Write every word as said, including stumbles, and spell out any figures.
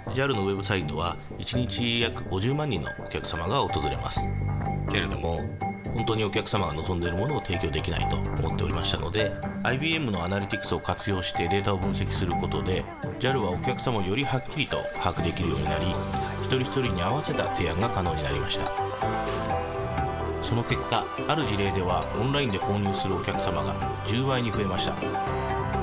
ジャル のウェブサイトはいちにち約ごじゅうまんにんのお客様が訪れます。けれども本当にお客様が望んでいるものを提供できないと思っておりましたので、 アイビーエム のアナリティクスを活用してデータを分析することで ジャル はお客様をよりはっきりと把握できるようになり、一人一人に合わせた提案が可能になりました。その結果、ある事例ではオンラインで購入するお客様がじゅうばいに増えました。